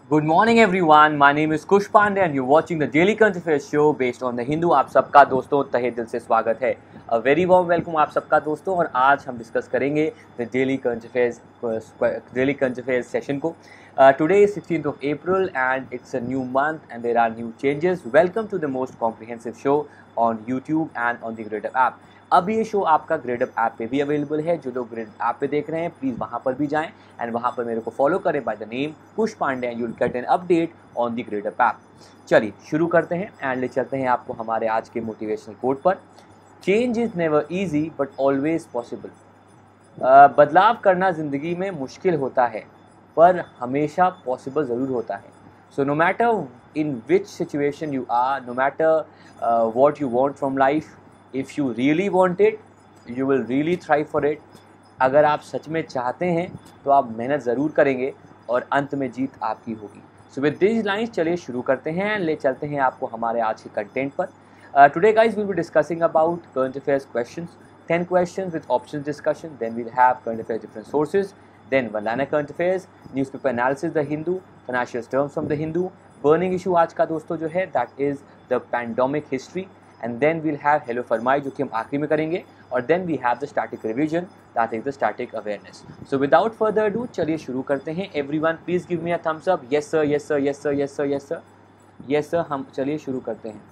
Good morning everyone. My name is Kush Pandey and you're watching the Daily Current Affairs show based on the Hindu. आप सबका दोस्तों तहे दिल से स्वागत है. A very warm welcome आप सबका दोस्तों और आज हम डिस्कस करेंगे the Daily Current Affairs session को. Today is 16th of April and it's a new month and there are new changes. Welcome to the most comprehensive show on YouTube and on the Gradeup app. अब ये show आपका Gradeup app पे भी available है. जो लोग Gradeup app पे देख रहे हैं प्लीज़ वहाँ पर भी जाएं एंड वहाँ पर मेरे को फॉलो करें by the name Kush Pandey and you will get an update on the Gradeup app. चलिए शुरू करते हैं एंड ले चलते हैं आपको हमारे आज के मोटिवेशनल कोट पर. Change is never easy but always possible. बदलाव करना ज़िंदगी में मुश्किल होता है पर हमेशा पॉसिबल ज़रूर होता है. So no matter in which situation you are, no matter what you want from life, if you really want it you will really thrive for it. अगर आप सच में चाहते हैं तो आप मेहनत ज़रूर करेंगे और अंत में जीत आपकी होगी. सो विद दिस लाइन्स चलिए शुरू करते हैं, ले चलते हैं आपको हमारे आज के कंटेंट पर. Today guys will be discussing about current affairs questions, 10 questions with options discussion. Then we'll have current affairs different sources. Then one-liner current affairs, newspaper analysis The Hindu, financial terms from The Hindu, burning issue आज का दोस्तों जो है that is the pandemic history. And then we'll have hello फरमाई जो कि हम आखिरी में करेंगे और then we have the static revision that is the static awareness. So without further ado चलिए शुरू करते हैं. Everyone please give me a thumbs up. Yes sir, yes sir, yes sir, yes sir, yes sir, yes sir. हम चलिए शुरू करते हैं.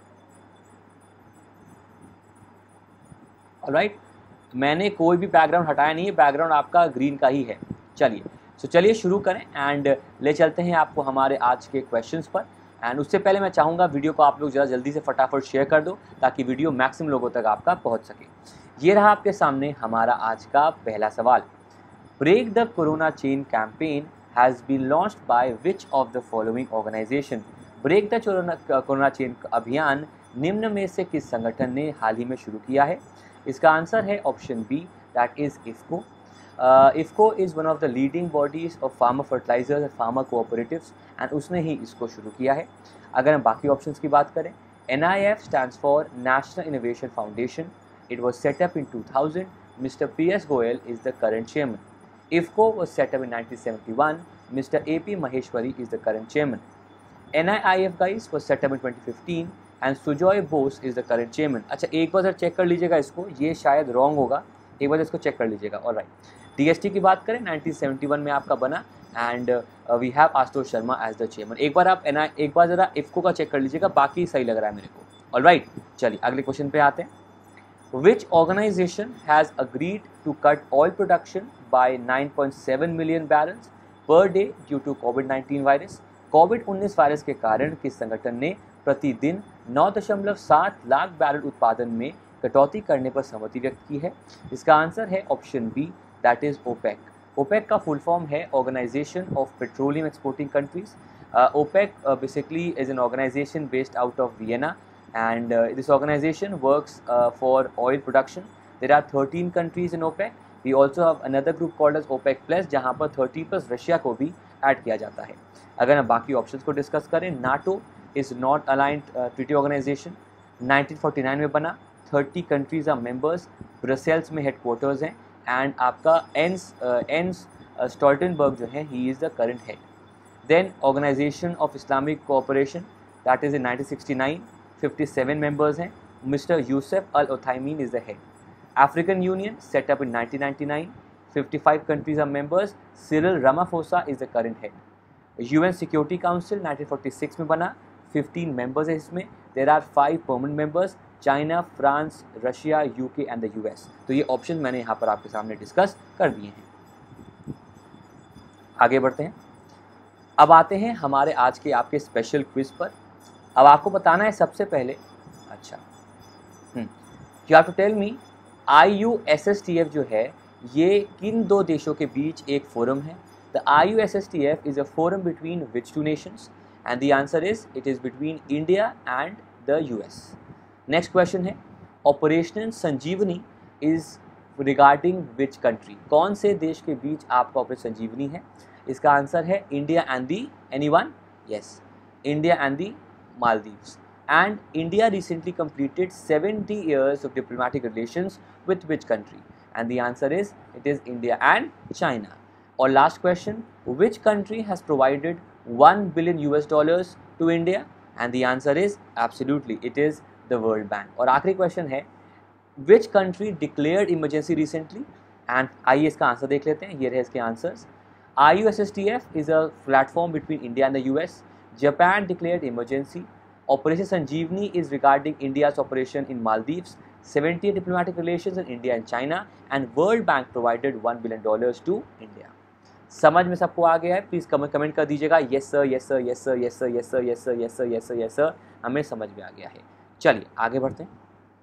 Alright, मैंने कोई भी बैकग्राउंड हटाया नहीं है, बैकग्राउंड आपका ग्रीन का ही है. चलिए चलिए शुरू करें एंड ले चलते हैं आपको हमारे आज के क्वेश्चंस पर. एंड उससे पहले मैं चाहूँगा वीडियो को आप लोग ज़रा जल्दी से फटाफट शेयर कर दो ताकि वीडियो मैक्सिमम लोगों तक आपका पहुँच सके. ये रहा आपके सामने हमारा आज का पहला सवाल. Break the corona chain campaign has been launched by which of the following organisation. Break the corona chain अभियान निम्न में से किस संगठन ने हाल ही में शुरू किया है. इसका आंसर है option B that is IFFCO. IFFCO is one of the leading bodies of farmer fertilisers and farmer cooperatives and उसने ही इसको शुरू किया है. अगर हम बाकी ऑप्शंस की बात करें, NIF stands for National Innovation Foundation. It was set up in 2000. Mister PS Goyal is the current chairman. IFFCO was set up in 1971. Mister AP Maheshwari is the current chairman. NIIF guys was set up in 2015 and Sujoy Bose is the current chairman. अच्छा एक बार sir check कर लीजिएगा इसको, ये शायद wrong होगा, एक बार इसको चेक कर लीजिएगा. ऑलराइट, DST की बात करें 1971 में आपका बना and we have Ashutosh Sharma as the chairman. एक बार ज़रा इफ़को का चेक कर लीजिएगा, बाकी सही लग रहा है मेरे को. ऑलराइट, चलिए अगले क्वेश्चन पे आते हैं. विच organisation has agreed to cut oil production by 9.7 million barrels per day due to covid virus. Covid virus के कारण किस संगठन ने प्रतिदिन 9.7 लाख बैरल उत्पादन में कटौती करने पर सहमति व्यक्त की है. इसका आंसर है option B that is OPEC. OPEC का फुल फॉर्म है Organisation of Petroleum Exporting Countries. OPEC basically is an organisation based out of Vienna and this organisation works for oil production. There are 13 countries in OPEC. We also have another group called as OPEC plus जहाँ पर 30 plus Russia को भी add किया जाता है. अगर हम बाकी ऑप्शंस को डिस्कस करें, NATO is North Atlantic Treaty Organisation. 1949 में बना. 30 कंट्रीज आर मेंबर्स. ब्रसेल्स में हेडक्वार्टर्स हैं एंड आपका एंस स्टॉल्टनबर्ग जो है ही is the current head. Then Organisation of Islamic Cooperation that is in 1969. 57 members हैं. Mister Yousef Al Othaimeen is the head. African Union set up in 1999. 55 countries are members. Cyril Ramaphosa is the current head. UN Security Council 1946 में बना. 15 members है इसमें. There are 5 permanent members, China, France, Russia, UK and the US. तो ये option मैंने यहाँ पर आपके सामने डिस्कस कर दिए हैं. आगे बढ़ते हैं. अब आते हैं हमारे आज के आपके स्पेशल क्विज पर. अब आपको बताना है सबसे पहले, अच्छा you have to tell me IUSSTF जो है ये किन दो देशों के बीच एक फोरम है. The IUSSTF is a forum between which two nations? And the answer is it is between India and the US. Next question है Operation Sanjeevani is regarding which country? कौन से देश के बीच आपका ऑपरेशन संजीवनी है. इसका आंसर है India and the anyone? Yes, India and the Maldives. And India recently completed 70 years of diplomatic relations with which country? And the answer is it is India and China. और last question, which country has provided 1 billion US dollars to India? And the answer is absolutely, it is the World Bank. और आखिरी question है, which country declared emergency recently? And आइए इसका answer देख लेते हैं, ये रहे इसके answers. IUSSTF is a platform between India and the US. Japan declared emergency. Operation Sanjeevani is regarding India's operation in Maldives. 70 diplomatic relations in India and China. And World Bank provided $1 billion to India. समझ में सबको आ गया है? Please comment कर दीजिएगा, yes sir, yes sir, yes sir, yes sir, yes sir, yes sir, yes sir, yes sir, yes sir. हमें समझ में आ गया है. चलिए आगे बढ़ते हैं.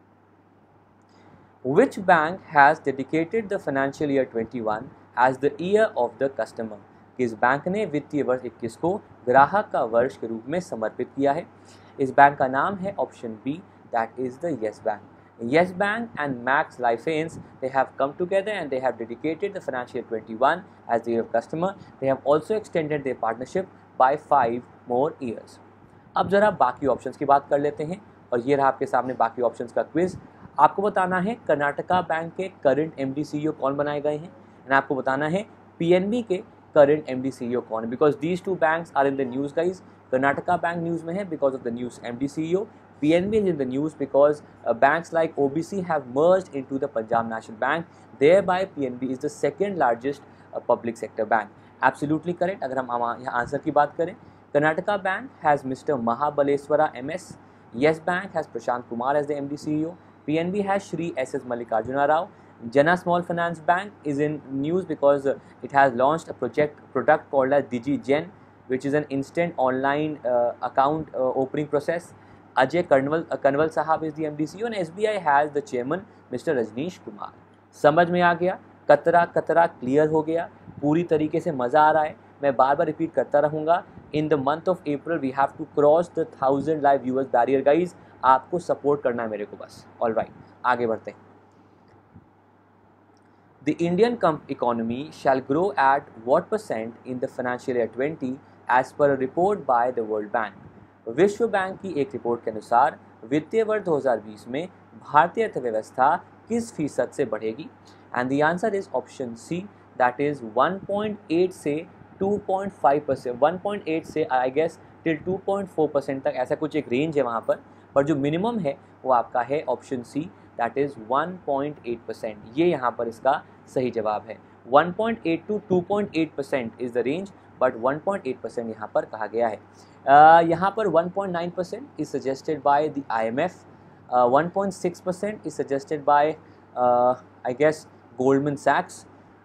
Which bank has dedicated the financial year 21 as the year of the customer? किस बैंक ने वित्तीय वर्ष 21 को ग्राहक का वर्ष के रूप में समर्पित किया है? इस बैंक का नाम है option B, that is the Yes Bank. Yes Bank and Max Lifeins, they have come together and they have dedicated the financial year 21 as the year of customer. They have also extended their partnership by 5 more years. अब जरा बाकी options की बात कर लेते हैं और ये रहा आपके सामने बाकी ऑप्शंस का क्विज. आपको बताना है कर्नाटका बैंक के करंट एमडी सीईओ कौन बनाए गए हैं, एंड आपको बताना है पीएनबी के करंट एमडी सीईओ कौन है, because these two banks are in the news guys. Karnataka bank news में है because of the news MD CEO. PNB is in the news because banks like OBC have merged into the Punjab National Bank. Thereby, PNB is the second largest public sector bank. Absolutely correct. अगर हम यहाँ answer की बात करें, Karnataka Bank has Mr. Mahabaleswara MS. Yes Bank has Prashant Kumar as the MD CEO. PNB has Shri SS Mallikarjuna Rao. Jana Small Finance Bank is in news because it has launched a product called as DigiGen, which is an instant online account opening process. Ajay Kanwal साहब is the MD CEO, and SBI has the chairman mister Rajneesh Kumar. समझ में आ गया? कतरा कतरा clear हो गया, पूरी तरीके से मज़ा आ रहा है. मैं बार बार रिपीट करता रहूँगा. In the month of April we have to cross the 1000 live viewers barrier guys. आपको सपोर्ट करना है मेरे को बस. ऑल राइट, आगे बढ़ते हैं. The Indian economy shall grow at what % in the financial year 20 as per a report by the World Bank. विश्व बैंक की एक रिपोर्ट के अनुसार वित्तीय वर्ष 2020 में भारतीय अर्थव्यवस्था किस फीसद से बढ़ेगी? And the answer is option C, that is 1.8 से 2.5%. 1.8 से आई गेस टिल 2.4% तक, ऐसा कुछ एक रेंज है वहाँ पर जो मिनिमम है वो आपका है ऑप्शन सी, दैट इज 1.8%. ये यहाँ पर इसका सही जवाब है. 1.8 to 2.8% is the range, but 1.8% यहाँ पर कहा गया है. यहाँ पर 1.9% is suggested by the IMF, 1.6% is suggested by I guess Goldman Sachs,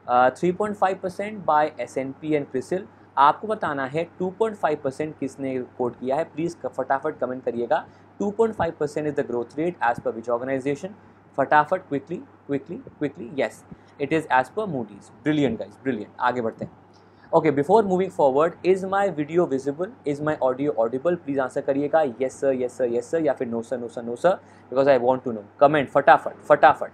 3.5% by S&P and CRISIL. आपको बताना है 2.5% किसने कोट किया है, प्लीज़ फटाफट कमेंट करिएगा. 2.5% is the growth rate as per which organization? फटाफट quickly. yes, it is as per Moody's. Brilliant guys, brilliant. आगे बढ़ते हैं. Okay, before moving forward, is my video visible? Is my audio audible? Please answer करिएगा yes sir, yes sir, yes sir, या फिर no sir, no sir, no sir, because I want to know. Comment फटाफट.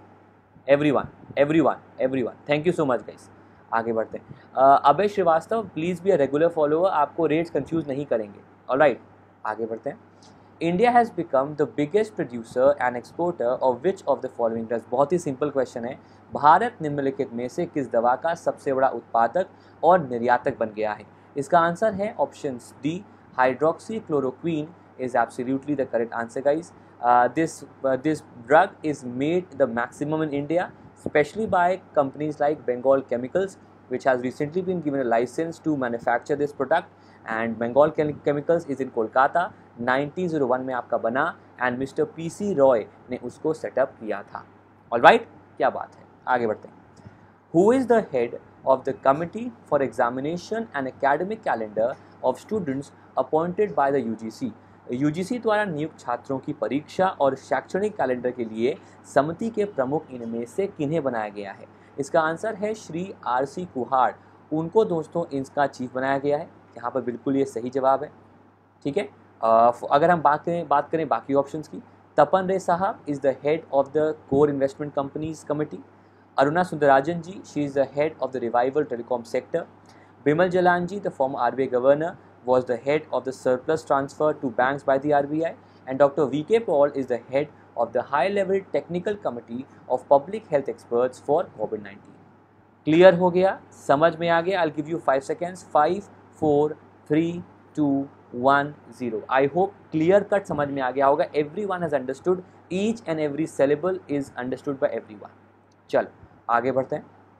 Everyone. Thank you so much guys. आगे बढ़ते हैं. Abhay Srivastava, please be a regular follower, आपको rates confuse नहीं करेंगे. Alright, आगे बढ़ते हैं. India has become the biggest producer and exporter of which of the following drugs. बहुत ही सिंपल क्वेश्चन है. भारत निम्नलिखित में से किस दवा का सबसे बड़ा उत्पादक और निर्यातक बन गया है? इसका आंसर है option D, hydroxychloroquine is absolutely the correct answer guys. This drug is made the maximum in India, specially by companies like Bengal Chemicals, which has recently been given a license to manufacture this product, and Bengal Chemicals is in Kolkata. 1901 में आपका बना and Mr. PC Roy ने उसको setup किया था. Alright, क्या बात है, आगे बढ़ते हैं. Who is the head of the committee for examination and academic calendar of students appointed by the UGC? UGC द्वारा नियुक्त छात्रों की परीक्षा और शैक्षणिक कैलेंडर के लिए समिति के प्रमुख इनमें से किन्हें बनाया गया है? इसका आंसर है श्री RC कुहाड़. उनको दोस्तों इसका चीफ बनाया गया है. यहाँ पर बिल्कुल ये सही जवाब है. ठीक है. अगर हम बात करें बाकी ऑप्शंस की, तपन रे साहब is the head of the core investment companies committee. Aruna Sundararajan ji, she is the head of the revival telecom sector. Bimal Jalan ji, the former RBI governor, was the head of the surplus transfer to banks by the RBI, and Dr. VK Paul is the head of the high-level technical committee of public health experts for COVID-19. Clear हो गया, समझ में आ गया. I'll give you 5 seconds. 5, 4, 3, 2 1 0। I hope clear cut समझ में आ गया होगा, everyone has understood, each and every syllable is understood by everyone. चलो आगे बढ़ते हैं।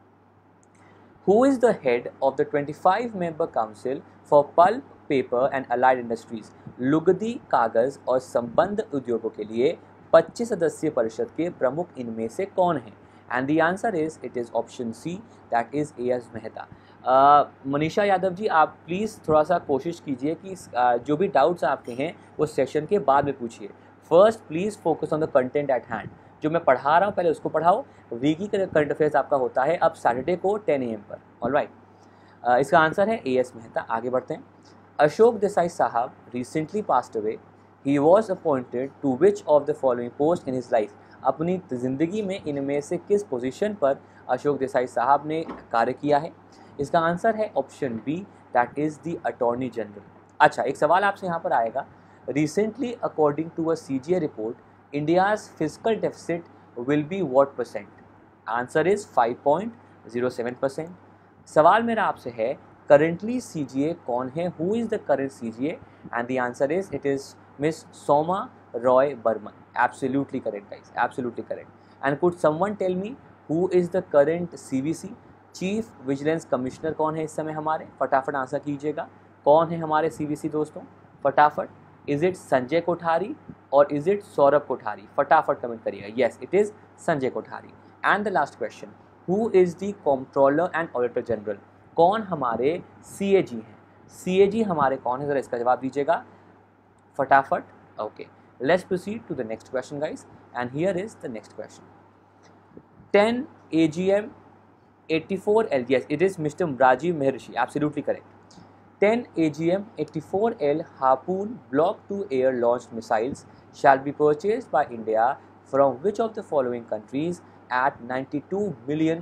Who is the head of the 25-member council for pulp, paper and allied industries? लुगदी, कागज और संबंध उद्योगों के लिए 25 सदस्यीय परिषद के प्रमुख इनमें से कौन है? And the answer is, it is option C, that is AS Mehta. Manisha Yadav ji, आप प्लीज़ थोड़ा सा कोशिश कीजिए कि जो भी डाउट्स आपके हैं वो सेशन के बाद में पूछिए। First please focus on the content at hand. जो मैं पढ़ा रहा हूँ पहले उसको पढ़ाओ। वीकी करंट अफेयर्स आपका होता है अब सैटरडे को 10 AM पर। ऑलराइट, इसका आंसर है AS मेहता। आगे बढ़ते हैं। अशोक देसाई साहब recently passed away, he was appointed to which of the following post in his life? अपनी ज़िंदगी में इनमें से किस पोजीशन पर अशोक देसाई साहब ने कार्य किया है? इसका आंसर है option B, that is the attorney general. अच्छा, एक सवाल आपसे यहाँ पर आएगा, recently according to a CGA report, India's fiscal deficit will be what percent? Answer is 5.07%. सवाल मेरा आपसे है, currently CGA कौन है? Who is the current CGA? And the answer is, it is Miss Soma Roy Burman. Absolutely correct, guys. Absolutely correct. And could someone tell me who is the current CVC? Chief Vigilance Commissioner कौन है इस समय हमारे? फटाफट answer कीजिएगा, कौन है हमारे CVC दोस्तों? फटाफट। इज इट संजय कोठारी और इज इट सौरभ कोठारी? फटाफट कमेंट करिएगा। Yes, it is Sanjay Kothari. And the last question, who is the controller and auditor general? कौन हमारे CAG हैं? CAG हमारे कौन है, जरा इसका जवाब दीजिएगा फटाफट। Okay, let's proceed to the next question guys, and here is the next question. 10 AGM 84L, yes, it is Mr. Rajiv Maharishi, absolutely correct. 10 AGM 84L Harpoon Block 2 air launched missiles shall be purchased by India from which of the following countries at $92 million?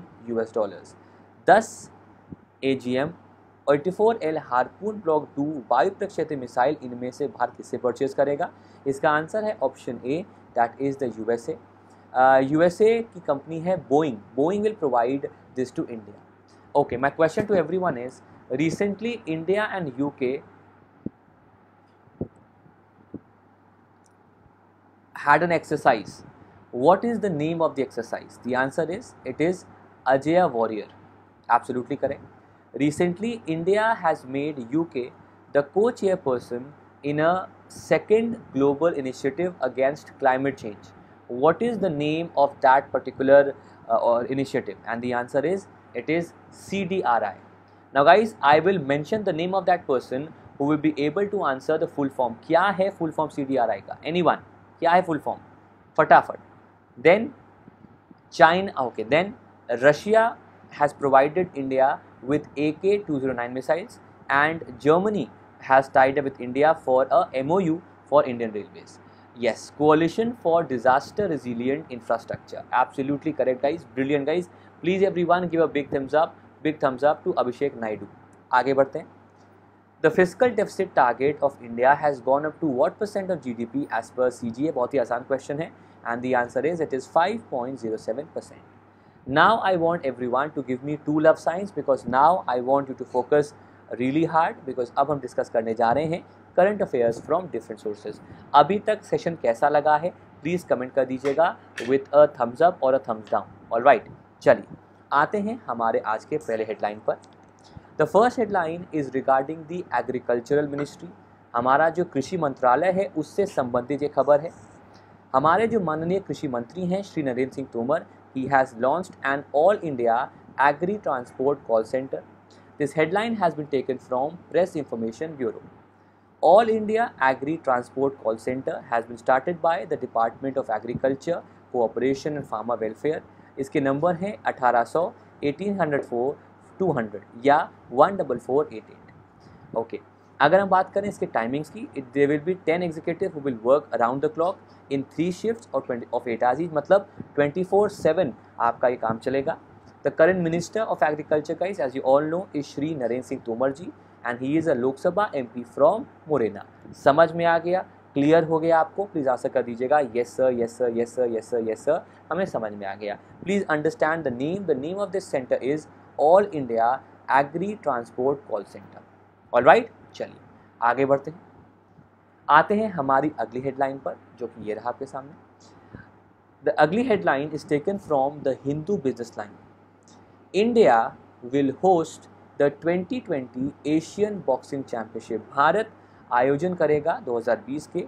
10 AGM 84L Harpoon Block 2 वायु प्रक्षेपी missile इनमें से भारत किससे purchase करेगा? इसका answer है option A, that is the USA। USA की company है Boeing. Boeing will provide this to India. Okay, my question to everyone is, recently India and UK had an exercise. What is the name of the exercise? The answer is, it is Ajaya Warrior. Absolutely correct. Recently India has made UK the co-chairperson in a second global initiative against climate change. What is the name of that particular initiative? And the answer is, it is CDRI. Now guys, I will mention the name of that person who will be able to answer the full form. क्या है full form CDRI का? Anyone? क्या है full form? फटाफट। Then China, okay, then Russia has provided India with AK-209 missiles and Germany has tied up with India for a MOU for Indian Railways. Yes, Coalition for Disaster Resilient Infrastructure. Absolutely correct guys, brilliant guys. Please everyone give a big thumbs up. Big thumbs up to Abhishek Naidu. आगे बढ़ते हैं। The fiscal deficit target of India has gone up to what % of GDP as per CGA? बहुत ही आसान question है, and the answer is, it is 5.07%। Now I want everyone to give me 2 love signs, because now I want you to focus really hard, because अब हम discuss करने जा रहे हैं current affairs from different sources. अभी तक session कैसा लगा है प्लीज़ कमेंट कर दीजिएगा विथ अ थम्स अप और अ थम्स डाउन। ऑलराइट, चलिए आते हैं हमारे आज के पहले हेडलाइन पर। The first headline is regarding the agricultural ministry. हमारा जो कृषि मंत्रालय है उससे संबंधित ये खबर है। हमारे जो माननीय कृषि मंत्री हैं Shri Narendra Singh Tomar, he has launched an all India agri transport call centre. This headline has been taken from Press Information Bureau. All India agri transport call centre has been started by the department of agriculture, cooperation and farmer welfare. इसके number हैं 1800 1804 200 या 14488। Okay, अगर हम बात करें इसके timings की, there will be 10 executive who will work around the clock in 3 shifts of 8 hours, मतलब 24/7 आपका ये काम चलेगा। The current minister of agriculture guys, as you all know, is Shri Narendra Singh Tomar ji, and he is a Lok Sabha MP from Morena. समझ में आ गया? Clear हो गया आपको? प्लीज़ आंसर कर दीजिएगा yes sir, yes sir, yes sir, yes sir, yes sir. हमें समझ में आ गया। Please understand the name of this centre is all India agri transport call centre. Alright, चलिए आगे बढ़ते हैं, आते हैं हमारी अगली हेडलाइन पर, जो कि ये रहा आपके सामने। द अगली headline is taken from the Hindu Business Line. India will host the 2020 Asian boxing championship. Bharat आयोजन करेगा 2020 के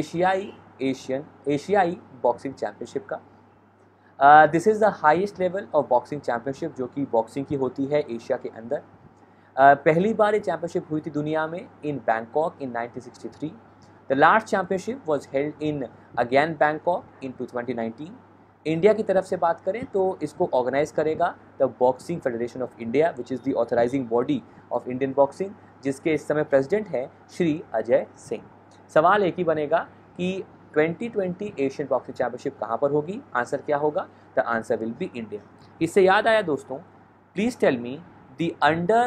एशियाई बॉक्सिंग चैंपियनशिप का। This is the highest level of boxing championship जो कि बॉक्सिंग की होती है एशिया के अंदर। पहली बार ये चैंपियनशिप हुई थी दुनिया में in Bangkok in 1963। The last championship was held in again Bangkok in 2019। India की तरफ से बात करें तो इसको ऑर्गेनाइज करेगा the boxing federation of India which is the authorising body of Indian boxing, जिसके इस समय प्रेसिडेंट हैं श्री अजय सिंह। सवाल एक ही बनेगा कि 2020 एशियन बॉक्सिंग चैंपियनशिप कहाँ पर होगी? आंसर क्या होगा? The answer will be India. इससे याद आया दोस्तों, please tell me the under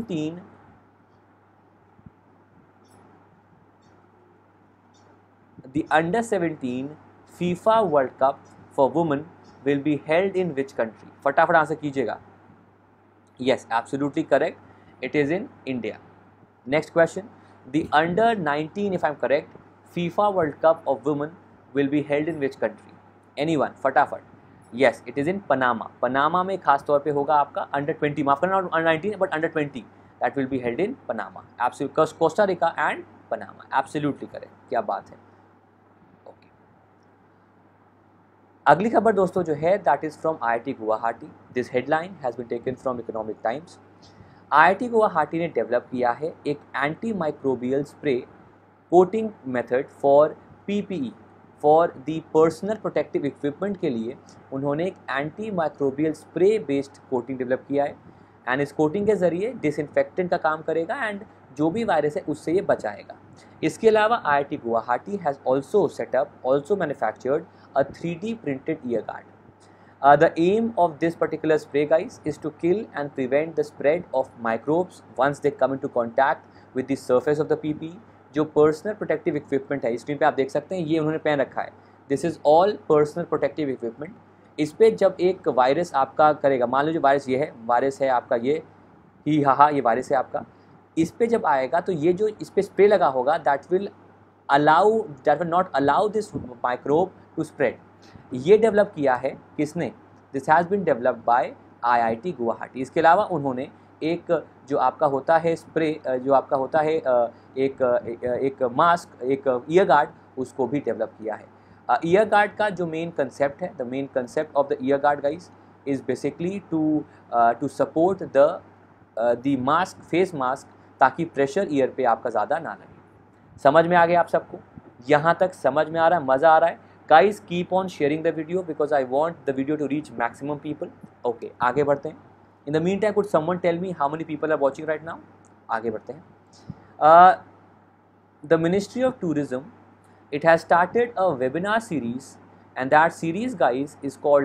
17 FIFA World Cup for women will be held in which country? फटाफट आंसर कीजिएगा। Yes, absolutely correct, it is in India. Next question, the under 19, if I am correct, FIFA World Cup of women will be held in which country? Anyone, फटाफट। Yes, it is in Panama. Panama में खास तौर पे होगा आपका under 20, माफ करना, under 19 but under 20 that will be held in Panama. Absolute, Costa Rica and Panama, absolutely correct, क्या बात है। ओके, अगली खबर दोस्तों जो है that is from IIT Guwahati. This headline has been taken from Economic Times. IIT Guwahati ने डेवलप किया है एक antimicrobial spray coating method for PPE, for the personal protective equipment के लिए उन्होंने एक antimicrobial spray based coating develop किया है। एंड इस कोटिंग के ज़रिए डिसइंफेक्टेंट का काम करेगा एंड जो भी वायरस है उससे ये बचाएगा। इसके अलावा IIT Guwahati has also set up, also manufactured a 3D printed ear guard. The aim of this particular spray, guys, is to kill and prevent the spread of microbes once they come into contact with the surface of the PPE। जो personal protective equipment है, screen पे आप देख सकते हैं, ये उन्होंने पहन रखा है। This is all personal protective equipment. इस पर जब एक वायरस आपका करेगा, मान लीजिए वायरस ये है, वायरस है आपका ये ही हा, ये वायरस है आपका, इस पर जब आएगा तो ये जो इस पर स्प्रे लगा होगा that will not allow this microbe to spread. ये डेवलप किया है किसने? This has been developed by IIT Guwahati. इसके अलावा उन्होंने एक जो आपका होता है स्प्रे, जो आपका होता है एक मास्क, एक ईयर गार्ड, उसको भी डेवलप किया है। ईयर गार्ड का जो मेन कंसेप्ट है, the main concept of the ear guard guys is basically to support the mask, face mask, ताकि प्रेशर ईयर पे आपका ज़्यादा ना लगे। समझ में आ गया आप सबको? यहाँ तक समझ में आ रहा है, मज़ा आ रहा है? Guys, keep on sharing the video because I want the video to reach maximum people. Okay, आगे बढ़ते हैं। In the meantime, could someone tell me how many people are watching right now? आगे बढ़ते हैं। The Ministry of Tourism, it has started a webinar series, and that series, guys,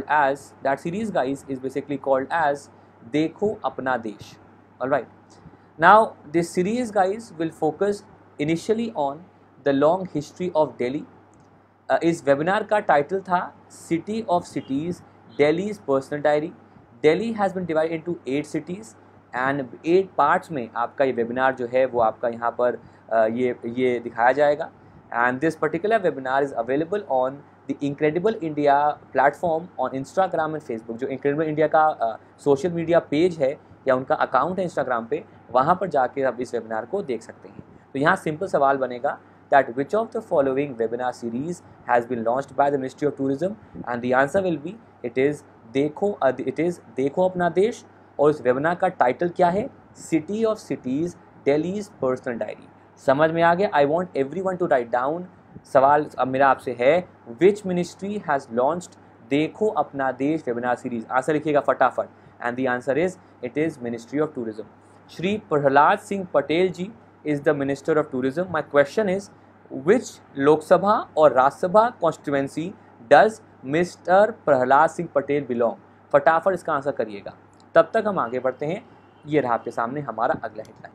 is basically called as देखो अपना देश. All right. Now, this series, guys, will focus initially on the long history of Delhi. इस webinar का title था city of cities, Delhi's personal diary. Delhi has been divided into 8 cities and 8 parts में आपका ये webinar जो है वो आपका यहाँ पर ये दिखाया जाएगा। And this particular webinar is available on the Incredible India platform on Instagram and Facebook. जो इनक्रेडिबल इंडिया का सोशल मीडिया पेज है या उनका अकाउंट है इंस्टाग्राम पे, वहाँ पर जाके आप इस वेबिनार को देख सकते हैं। तो यहाँ सिंपल सवाल बनेगा that which of the following webinar series has been launched by the Ministry of Tourism, and the answer will be it is देखो अपना देश। और इस वेबिनार का टाइटल क्या है? City of cities, Delhi's personal diary. समझ में आ गया? I want everyone to write down. सवाल अब मेरा आपसे है, विच मिनिस्ट्री हैज़ लॉन्च्ड देखो अपना देश वेबिनार सीरीज? आंसर लिखिएगा फटाफट, and the answer is it is ministry of tourism. Shri Prahlad Singh Patel ji is the Minister of Tourism. My question is, which Lok Sabha or Rajya Sabha constituency does Mr. Prahlad Singh Patel belong? फटाफट इसका answer करिएगा। तब तक हम आगे बढ़ते हैं। ये रहा आपके सामने हमारा अगला headline.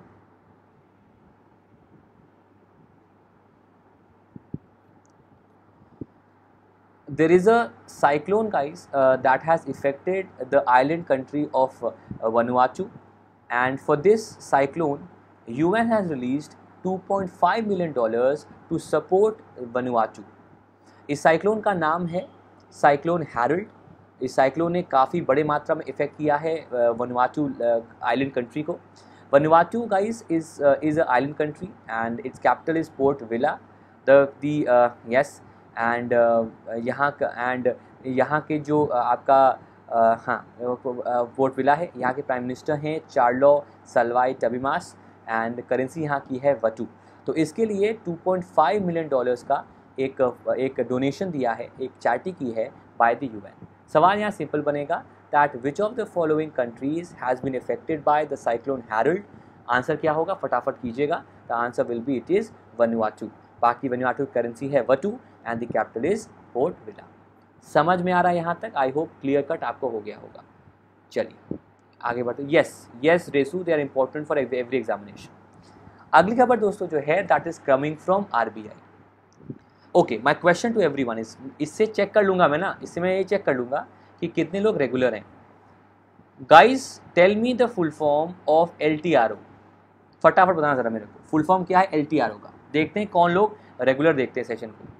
There is a cyclone, guys, that has affected the island country of Vanuatu, and for this cyclone UN has released $2.5 million to support Vanuatu. इस साइक्लोन का नाम है साइक्लोन हैरोल्ड। इस साइक्लोन ने काफ़ी बड़े मात्रा में इफेक्ट किया है वनुआटू आइलैंड कंट्री को। Vanuatu guys is a island country and its capital is Port Vila yes and यहाँ के जो आपका पोर्ट विला है, यहाँ के प्राइम मिनिस्टर हैं चार्लो सल्वाई टबिमास एंड करेंसी यहाँ की है वटू। तो इसके लिए $2.5 मिलियन का एक डोनेशन दिया है, एक चैरिटी की है बाय द यूएन। सवाल यहाँ सिंपल बनेगा that which of the following countries has been affected by the cyclone Harold. Answer क्या होगा, फटाफट कीजिएगा। The answer will be it is Vanuatu. बाकी वनुआटू करेंसी है vatu and the capital is Port Vila. समझ में आ रहा है यहाँ तक? आई होप क्लियर कट आपको हो गया होगा। चलिए आगे बढ़ते। यस रेसू, they are important for every examination. अगली खबर दोस्तों जो है that is coming from RBI. Okay, my question to everyone is, इससे चेक कर लूँगा मैं ना, इससे मैं ये चेक कर लूँगा कि कितने लोग रेगुलर हैं। Guys tell me the full form of LTRO। फटाफट बताना ज़रा मेरे को, फुल फॉर्म क्या है LTRO का। देखते हैं कौन लोग रेगुलर देखते हैं सेशन को।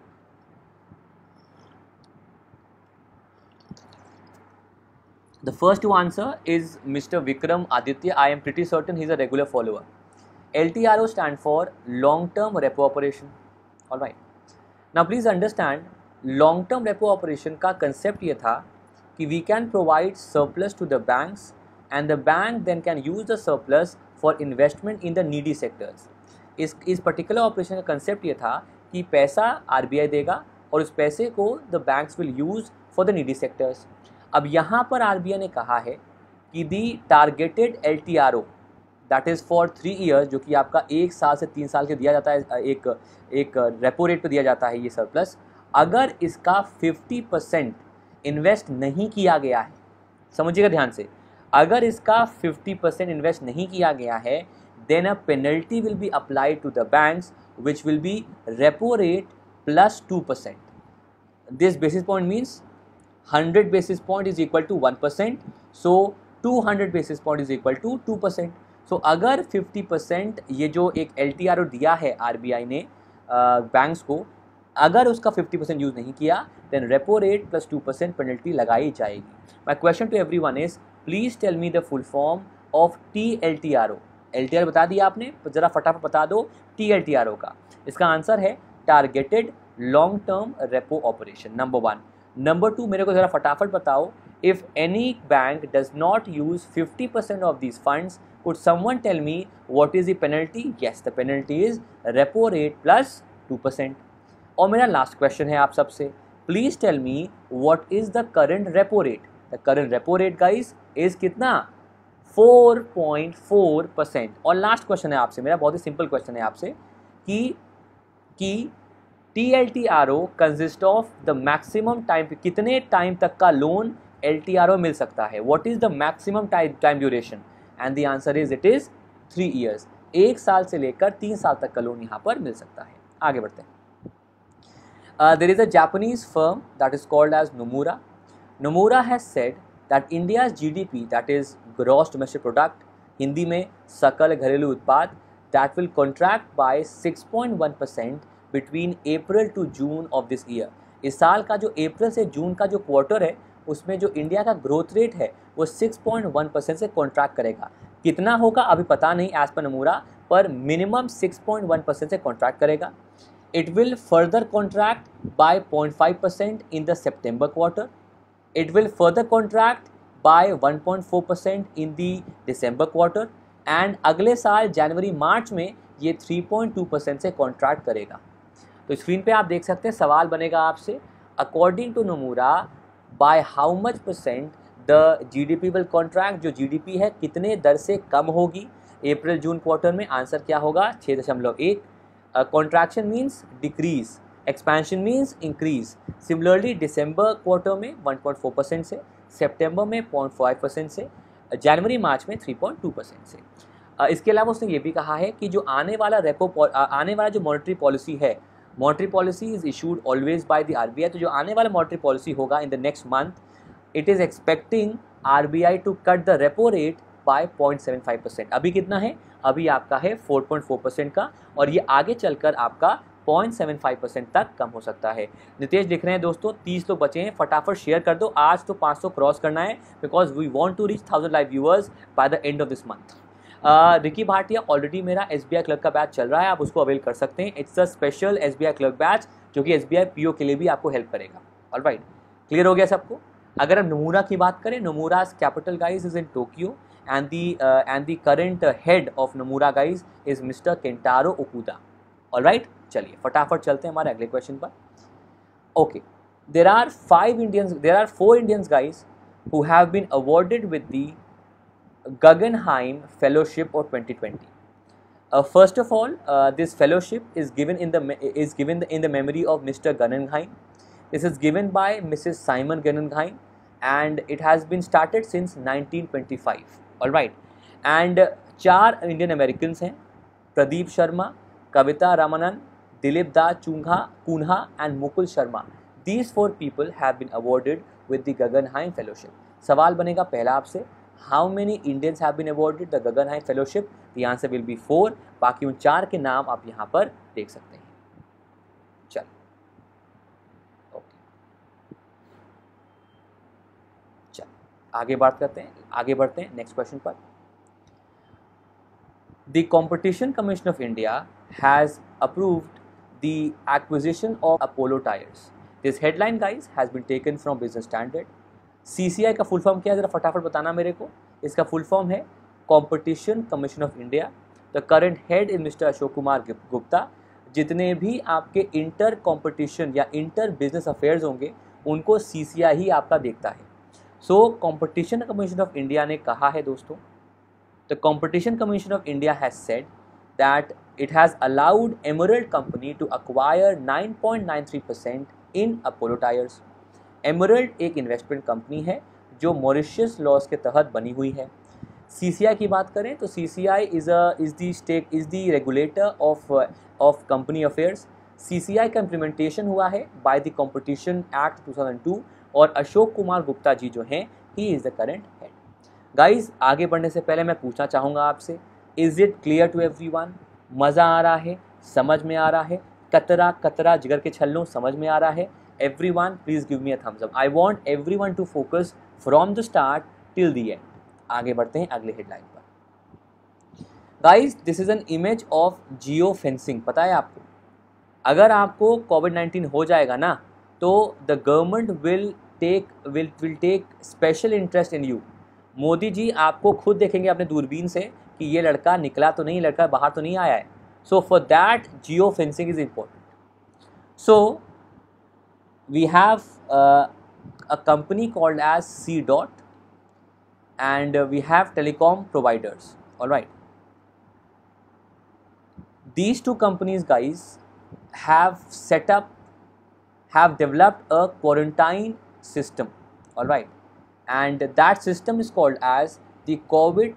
The first to answer is Mr. Vikram Aditya. I am pretty certain he is a regular follower. LTRO stand for long-term repo operation. All right. Now please understand, long-term repo operation का concept ये था कि we can provide surplus to the banks and the bank then can use the surplus for investment in the needy sectors. इस particular operation का concept ये था कि पैसा RBI देगा और उस पैसे को the banks will use for the needy sectors. अब यहाँ पर RBI ने कहा है कि the targeted LTRO that is for 3 years, जो कि आपका 1 साल से 3 साल के दिया जाता है, एक रेपो रेट पे दिया जाता है ये सरप्लस। अगर इसका 50% इन्वेस्ट नहीं किया गया है, समझिएगा ध्यान से, अगर इसका 50% इन्वेस्ट नहीं किया गया है then a penalty will be applied to the banks which will be repo rate plus 2%. This basis point means 100 basis point is equal to 1%, so 200 basis point is equal to 2%. So अगर 50% ये जो एक LTRO दिया है RBI ने banks को, अगर उसका 50% यूज़ नहीं किया then repo rate plus 2% penalty लगाई जाएगी। My question to everyone is please tell me the full form of TLTRO. LTRO बता दिया आपने, ज़रा फटाफट बता दो TLTRO का। इसका आंसर है targeted long term repo operation, number 1। Number 2 मेरे को ज़रा फटाफट बताओ, if any bank does not use 50% of these funds, could someone tell me what is the penalty? Yes, the penalty is repo rate plus 2%। और मेरा last question है आप सबसे, please tell me what is the current repo rate? The current repo rate guys is कितना? 4.4%। और last question है आपसे मेरा, बहुत ही सिंपल क्वेश्चन है आपसे कि TLTRO consist of the maximum time, कितने टाइम तक का लोन LTRO मिल सकता है? What is the maximum time duration? And the answer is it is 3 years. 1 साल से लेकर 3 साल तक का लोन यहाँ पर मिल सकता है। आगे बढ़ते हैं। There is a Japanese firm that is called as Nomura. Nomura has said that India's GDP that is gross domestic product, Hindi में सकल घरेलू उत्पाद, that will contract by 6.1% between April to June of this year. इस साल का जो अप्रैल से जून का जो क्वार्टर है उसमें जो इंडिया का ग्रोथ रेट है वो 6.1% से कॉन्ट्रैक्ट करेगा। कितना होगा अभी पता नहीं एज पर नमूरा, पर मिनिमम 6.1% से कॉन्ट्रैक्ट करेगा। It will further contract by 0.5% in the September quarter. It will further contract by 1.4% in the December quarter and अगले साल जनवरी मार्च में ये 3.2% से कॉन्ट्रैक्ट करेगा। तो स्क्रीन पे आप देख सकते हैं, सवाल बनेगा आपसे, according to Nomura by how much percent the GDP will contract, जो GDP है कितने दर से कम होगी अप्रैल जून क्वार्टर में? आंसर क्या होगा? 6.1। Contraction means decrease, expansion means increase. Similarly December quarter में 1.4% से, सितंबर में 0.5% से, जनवरी मार्च में 3.2% से। इसके अलावा उसने ये भी कहा है कि जो आने वाला जो मॉनेटरी पॉलिसी है, monetary policy is issued always by the RBI, तो जो आने वाला मॉनेटरी पॉलिसी होगा in the next month, it is expecting RBI to cut the repo rate by 0.75%। अभी कितना है? अभी आपका है 4.4% का, और ये आगे चलकर आपका 0.75% तक कम हो सकता है। नितेश लिख रहे हैं दोस्तों 30 लोग बचे हैं, फटाफट शेयर कर दो, आज तो 500 क्रॉस करना है, because we want to reach 1000 live viewers by the end of this month. Ricky Bhatia, already मेरा SBI क्लब का बैच चल रहा है, आप उसको अवेल कर सकते हैं। It's a special SBI club batch जो कि SBI PO के लिए भी आपको हेल्प करेगा। ऑलराइट, क्लियर हो गया सबको। अगर हम नोमुरा की बात करें, Nomura's capital guys is in Tokyo, and the current head of Nomura guys is Mr. Kentaro Okuda. All right, चलिए फटाफट चलते हैं हमारे अगले क्वेश्चन पर। Okay, there are 4 Indians guys who have been awarded with the Guggenheim Fellowship of 2020. First of all, this fellowship is given in the memory of Mr. Guggenheim. This is given by Mrs. Simon Guggenheim, and it has been started since 1925. All right, and 4 Indian Americans हैं, Pradeep Sharma, Kavita Ramanand, Dilip Das Cunha and Mukul Sharma. These 4 people have been awarded with the Guggenheim Fellowship. सवाल बनेगा पहला आपसे, how many Indians have been awarded the Guggenheim Fellowship? The answer will be 4. बाकी उन 4 के नाम आप यहाँ पर देख सकते हैं। चल, आगे बात करते हैं, आगे बढ़ते हैं नेक्स्ट क्वेश्चन पर। The competition commission of India has approved the acquisition of Apollo Tyres. This headline guys has been taken from Business Standard. CCI का फुल फॉर्म क्या है, जरा फटाफट बताना मेरे को। इसका फुल फॉर्म है competition commission of India. The current head is mister Ashok Kumar Gupta. जितने भी आपके इंटर कॉम्पिटिशन या इंटर बिजनेस अफेयर्स होंगे उनको CCI ही आपका देखता है। So competition commission of India ने कहा है दोस्तों, the competition commission of India has said that it has allowed Emerald company to acquire 9.93% in Apollo Tyres. Emerald एक इन्वेस्टमेंट कंपनी है जो मॉरिशस लॉज के तहत बनी हुई है। CCI की बात करें तो CCI is the regulator of company affairs. CCI का इम्प्लीमेंटेशन हुआ है बाय द कॉम्पिटिशन एक्ट 2002, और अशोक कुमार गुप्ता जी जो हैं he is the current head. Guys, आगे बढ़ने से पहले मैं पूछना चाहूँगा आपसे, is it clear to everyone? मज़ा आ रहा है, समझ में आ रहा है, कतरा कतरा जिगर के छल्लों समझ में आ रहा है? Everyone please give me a thumbs up. I want everyone to focus from the start till the end. आगे बढ़ते हैं अगले हेडलाइन पर। Guys, this is an image of geo fencing. पता है आपको, अगर आपको कोविड-19 हो जाएगा ना, तो the government will take special interest in you. Modi ji आपको खुद देखेंगे अपने दूरबीन से कि ये लड़का निकला तो नहीं, लड़का बाहर तो नहीं आया है। So for that geo fencing is important. So we have a company called as C.Dot and we have telecom providers. All right, these 2 companies guys have developed a quarantine system. All right, and that system is called as the COVID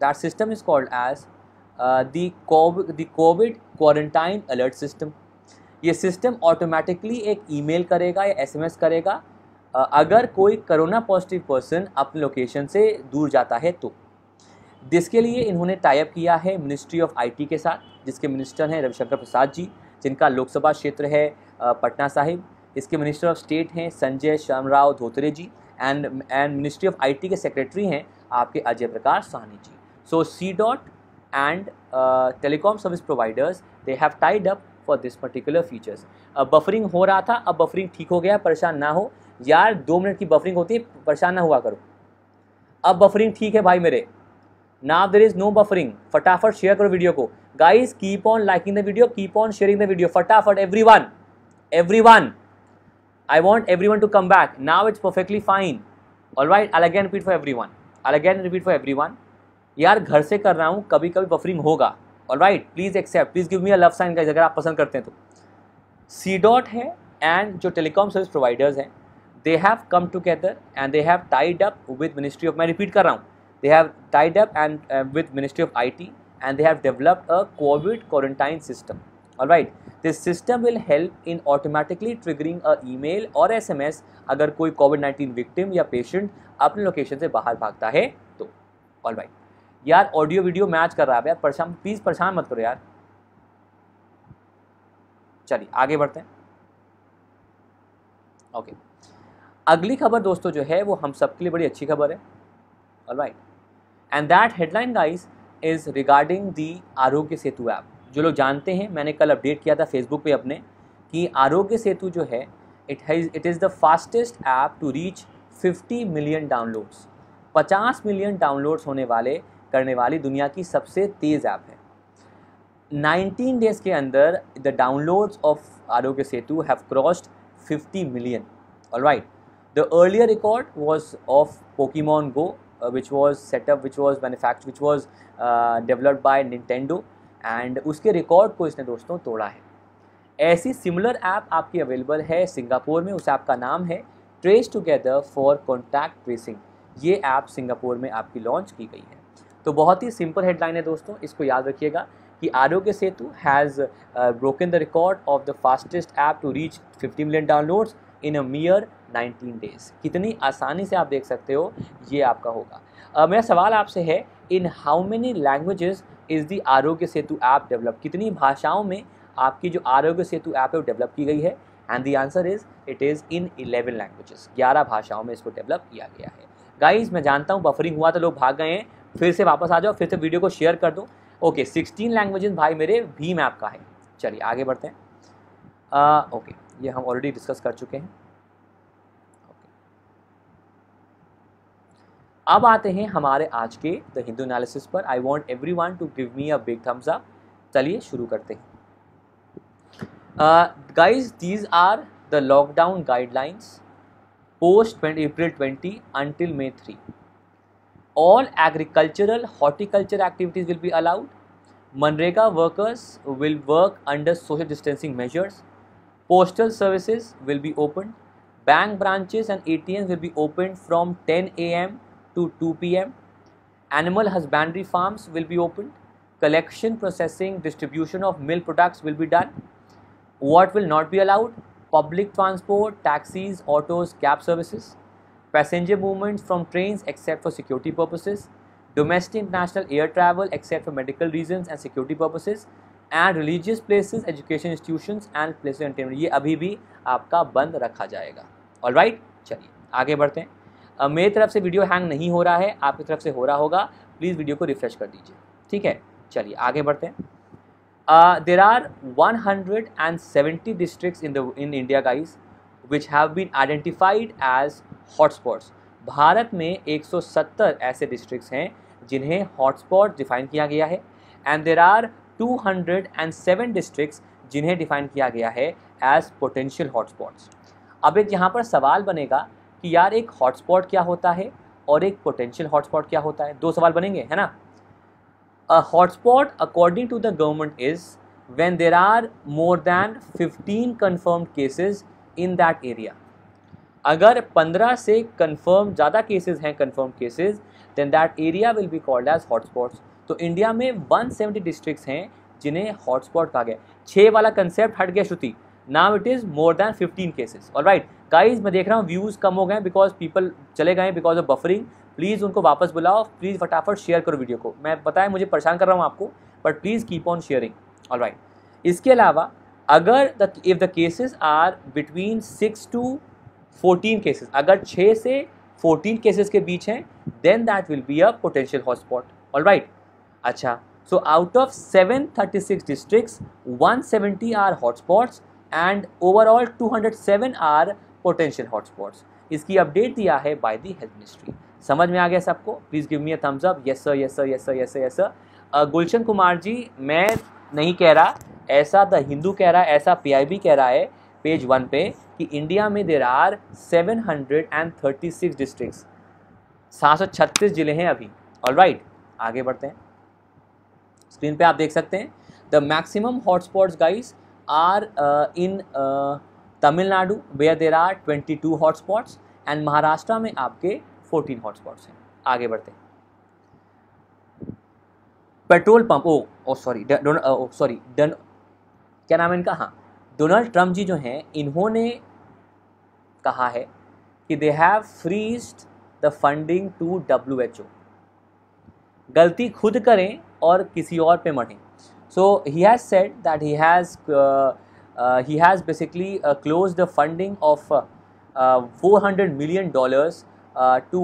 quarantine alert system. ये system automatically एक email करेगा या SMS करेगा अगर कोई corona positive person अपने location से दूर जाता है तो। जिसके लिए इन्होंने टाइप किया है मिनिस्ट्री ऑफ IT के साथ, जिसके मिनिस्टर हैं रविशंकर प्रसाद जी, जिनका लोकसभा क्षेत्र है पटना साहिब। इसके मिनिस्टर ऑफ स्टेट हैं Sanjay Shamrao Dhotre ji, and ministry of IT के सेक्रेटरी हैं आपके Ajay Prakash Sawhney ji. So C.Dot and telecom service providers they have tied up for this particular features. Buffering हो रहा था, अब बफरिंग ठीक हो गया, परेशान ना हो यार, 2 मिनट की बफरिंग होती है, परेशान ना हुआ करो। अब बफरिंग ठीक है भाई मेरे, now there is no buffering. फटाफट शेयर करो वीडियो को guys, keep on liking the video, keep on sharing the video, फटाफट everyone I want everyone to come back. Now it's perfectly fine. Alright, I again repeat for everyone. यार घर से कर रहा हूँ, कभी कभी बफरिंग होगा। Alright, please accept, please give me a love sign guys अगर आप पसंद करते हैं तो। C.Dot है एंड जो टेलीकॉम सर्विस प्रोवाइडर्स हैं, they have come together and they have tied up with Ministry of, मैं रिपीट कर रहा हूँ, they have tied up and with Ministry of IT and they have developed a COVID quarantine system. All right, this system will help in automatically triggering a email or SMS अगर कोई COVID-19 victim या patient अपने location से बाहर भागता है तो। All right, यार ऑडियो वीडियो मैच कर रहा है यार, परेशान प्लीज़ परेशान मत करो यार। चलिए आगे बढ़ते हैं। ओके, अगली खबर दोस्तों जो है वो हम सबके लिए बड़ी अच्छी खबर है। Alright, and that headline guys is regarding the Aarogya Setu app. जो लोग जानते हैं, मैंने कल अपडेट किया था फेसबुक पे अपने कि आरोग्य सेतु जो है it is the fastest app to reach 50 million downloads. 50 million downloads करने वाली दुनिया की सबसे तेज़ ऐप है। 19 डेज के अंदर the downloads of Aarogya Setu have crossed 50 million. Alright, the earlier record was of Pokemon Go, which was developed by Nintendo, and उसके रिकॉर्ड को इसने दोस्तों तोड़ा है। ऐसी सिमिलर ऐप आपकी अवेलेबल है सिंगापुर में। उस ऐप का नाम है trace together for contact tracing. ये ऐप सिंगापुर में आपकी लॉन्च की गई है। तो बहुत ही सिंपल हेडलाइन है दोस्तों, इसको याद रखिएगा कि Aarogya Setu has broken the record of the fastest app to reach 50 million downloads in a mere 19 days. कितनी आसानी से आप देख सकते हो ये आपका होगा। मेरा सवाल आपसे है, in how many languages is the Aarogya Setu app develop? कितनी भाषाओं में आपकी जो आरोग्य सेतु ऐप है वो डेवलप की गई है? And the answer is it is in 11 languages. 11 भाषाओं में इसको डेवलप किया गया है। गाइज मैं जानता हूँ बफरिंग हुआ तो लोग भाग गए हैं, फिर से वापस आ जाओ, फिर से वीडियो को शेयर कर दो। ओके, 16 लैंग्वेजेस भाई मेरे भीम ऐप का है। चलिए आगे बढ़ते हैं। ओके, ये हम ऑलरेडी डिस्कस कर चुके हैं। अब आते हैं हमारे आज के द हिंदू एनालिसिस पर। I want everyone to give me a big thumbs up. चलिए शुरू करते हैं। Guys these are the lockdown guidelines post April 20 until May 3. All agricultural, horticulture activities will be allowed. Manrega workers will work under social distancing measures. Postal services will be opened. Bank branches and ATMs will be opened from 10 a.m. to 2 p.m. Animal husbandry farms will be opened. Collection, processing, distribution of milk products will be done. What will not be allowed? Public transport, taxis, autos, cab services. Passenger movements from trains except for security purposes. Domestic international air travel except for medical reasons and security purposes. And religious places, education institutions and places of entertainment, ये अभी भी आपका बंद रखा जाएगा। Alright, चलिए आगे बढ़ते हैं। मेरी तरफ से वीडियो हैंग नहीं हो रहा है, आपकी तरफ से हो रहा होगा, प्लीज़ वीडियो को रिफ्रेश कर दीजिए। ठीक है, चलिए आगे बढ़ते हैं। There are 170 districts in India guys which have been identified as hotspots. Bharat में 170 ऐसे डिस्ट्रिक्ट्स हैं जिन्हें हॉटस्पॉट डिफाइन किया गया है। एंड देर आर 207 डिस्ट्रिक्ट्स जिन्हें डिफाइन किया गया है एज पोटेंशियल हॉटस्पॉट्स। अब एक यहाँ पर सवाल बनेगा कि यार एक हॉटस्पॉट क्या होता है और एक पोटेंशियल हॉटस्पॉट क्या होता है? दो सवाल बनेंगे, है ना। A hotspot according to the government is when there are more than 15 confirmed cases in that area. अगर 15 से confirmed ज़्यादा cases हैं, confirmed cases, then that area will be called as hotspots. तो इंडिया में 170 districts हैं जिन्हें hotspot कहा गया। 6 वाला concept हट गया श्रुति। Now it is more than 15 cases. Alright, guys मैं देख रहा हूँ views कम हो गए because people चले गए because of buffering. प्लीज़ उनको वापस बुलाओ, प्लीज़ फटाफट शेयर करो वीडियो को। मैं बताएं मुझे परेशान कर रहा हूँ आपको, but please keep on sharing. Alright, इसके अलावा अगर if the cases are between 6 to 14 cases, अगर 6 से 14 केसेस के बीच हैं, then that will be a potential hotspot. Alright, अच्छा, so out of 736 districts 170 are hotspots and overall 207 are potential hotspots. इसकी अपडेट दिया है बाय द हेल्थ मिनिस्ट्री। समझ में आ गया सबको? Please give me a thumbs up. Yes sir, yes sir, yes sir, yes sir, yes sir. Gulshan Kumar ji, मैं नहीं कह रहा, ऐसा द हिंदू कह रहा है, ऐसा PIB कह रहा है पेज 1 पे कि इंडिया में देर आर 736 डिस्ट्रिक्ट्स, 736 जिले हैं अभी। ऑलराइट, आगे बढ़ते हैं। स्क्रीन पे आप देख सकते हैं the maximum hotspots guys are in Tamil Nadu where there are 22 hotspots and Maharashtra में आपके 14 हॉटस्पॉट्स हैं। आगे बढ़ते हैं। पेट्रोल पंप, क्या नाम है इनका? हाँ, डोनाल्ड ट्रम्प जी जो हैं, इन्होंने कहा है कि they have freezed the funding to WHO। गलती खुद करें और किसी और पे मढ़ें. So he has said that he has basically closed the funding of $400 million to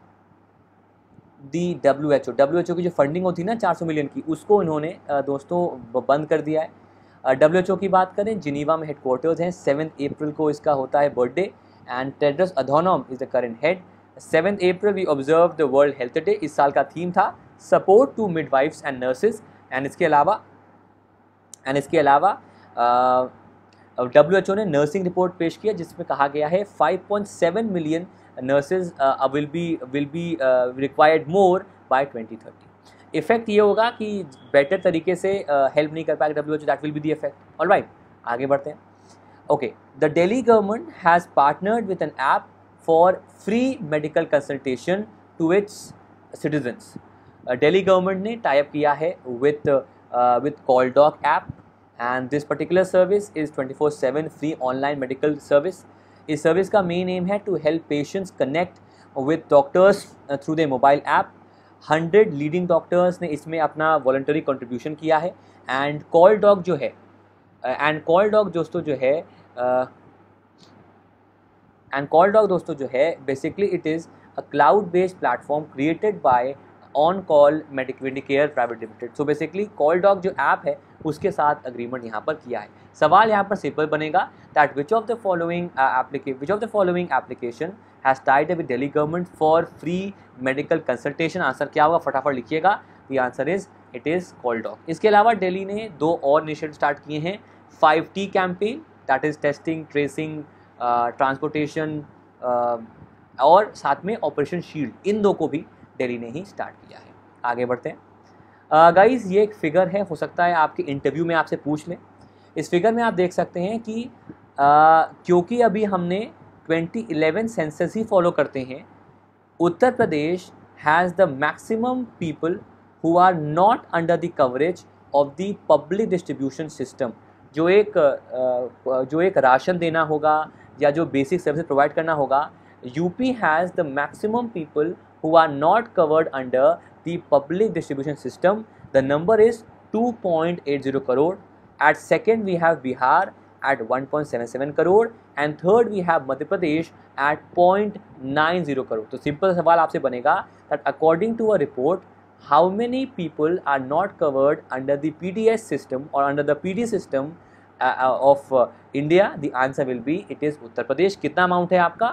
the WHO. WHO की जो फंडिंग होती है ना 400 मिलियन की, उसको इन्होंने दोस्तों बंद कर दिया है. WHO की बात करें, जिनीवा में हेडक्वार्टर्स हैं. 7 अप्रैल को इसका होता है birthday and Tedros Adhanom is the current head. 7 April we observe the world health day. इस साल का थीम था support to midwives and nurses. And इसके अलावा WHO ने नर्सिंग रिपोर्ट पेश किया जिसमें कहा गया है 5.7 million nurses will be required more by 2030. Effect ये होगा कि बेटर तरीके से हेल्प नहीं कर पाएगा WHO. That will be the effect. Alright, आगे बढ़ते हैं. Okay, the Delhi government has partnered with an app for free medical consultation to its citizens. Delhi government ने टाइप किया है with CallDoc app, and this particular service is 24/7 free online medical service. इस service का main aim है to help patients connect with doctors through the mobile app. 100 leading doctors ने इसमें अपना voluntary contribution किया है. एंड CallDoc दोस्तों जो है basically it is a cloud based platform created by On Call Medicare Private Limited. So basically CallDoc जो app है उसके साथ अग्रीमेंट यहाँ पर किया है. सवाल यहाँ पर सिंपल बनेगा that which of the following application has tied up with Delhi government for free medical consultation. Answer क्या होगा फटाफट लिखिएगा. The answer it is CallDoc. इसके अलावा दिल्ली ने 2 और इनिशिएटिव स्टार्ट किए हैं. 5T campaign that is testing, tracing, transportation और साथ में ऑपरेशन शील्ड. इन 2 को भी दिल्ली ने ही स्टार्ट किया है. आगे बढ़ते हैं. गाइस, ये एक फिगर है, हो सकता है आपके इंटरव्यू में आपसे पूछ लें. इस फिगर में आप देख सकते हैं कि क्योंकि अभी हमने 2011 सेंसस ही फॉलो करते हैं, Uttar Pradesh has the maximum people who are not under the coverage of the public distribution system. जो एक राशन देना होगा या जो बेसिक सर्विस प्रोवाइड करना होगा, UP has the maximum people who are not covered under the public distribution system. The number is 2.80 crore. At second we have Bihar at 1.77 crore and third we have Madhya Pradesh at 0.90 crore. तो simple सवाल आपसे बनेगा that according to a report how many people are not covered under the PDS system or under the PD system of India. The answer will be it is Uttar Pradesh. कितना amount है आपका?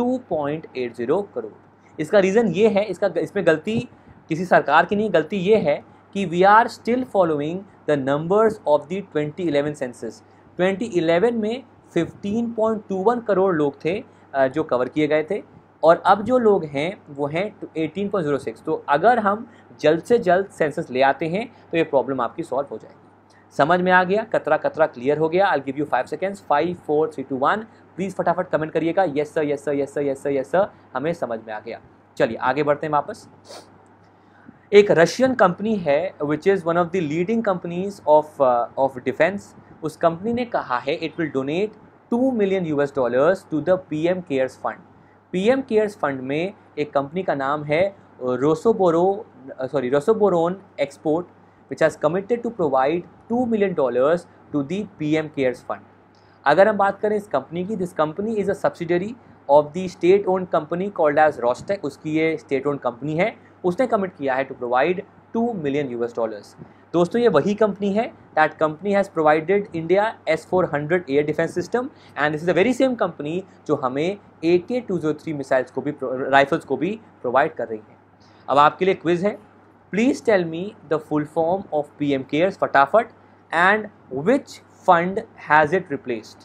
2.80 करोड़. इसका reason ये है, इसमें गलती किसी सरकार की नहीं, गलती ये है कि we are still following the numbers of the 2011 census. 2011 में 15.21 करोड़ लोग थे जो कवर किए गए थे और अब जो लोग हैं वो हैं 18.06. तो अगर हम जल्द से जल्द सेंसस ले आते हैं तो ये प्रॉब्लम आपकी सॉल्व हो जाएगी. समझ में आ गया? कतरा क्लियर हो गया? I give you 5 seconds. 5 4 3 2 1. Please फटाफट कमेंट करिएगा yes sir yes sir yes sir yes sir yes sir. हमें समझ में आ गया. चलिए आगे बढ़ते हैं वापस. एक रशियन कंपनी है which is one of the leading companies of defence. उस कंपनी ने कहा है it will donate $2 million to the PM Cares fund. PM Cares fund में एक कंपनी का नाम है Rosoboronexport which has committed to provide $2 million to the PM Cares Fund. अगर हम बात करें इस कंपनी की, this company is a subsidiary of the state owned company called as Rostec. उसकी ये स्टेट ओन्ड कंपनी है. उसने कमिट किया है टू प्रोवाइड $2 million. दोस्तों ये वही कंपनी है that company has provided India S-400 air defence system and this is the very same company जो हमें AK-203 मिसाइल्स को भी राइफल्स को भी प्रोवाइड कर रही है. अब आपके लिए क्विज़ है. Please tell me the full form of PM Cares फटाफट and which fund has it replaced?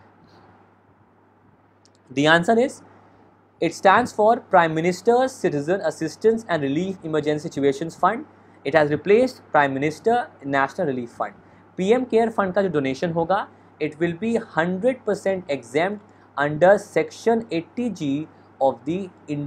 The answer is it stands for Prime Minister's Citizen Assistance and Relief Emergency Situations Fund. It has replaced Prime Minister National Relief Fund. PM Care Fund का जो donation होगा it will be 100% exempt under Section 80G of the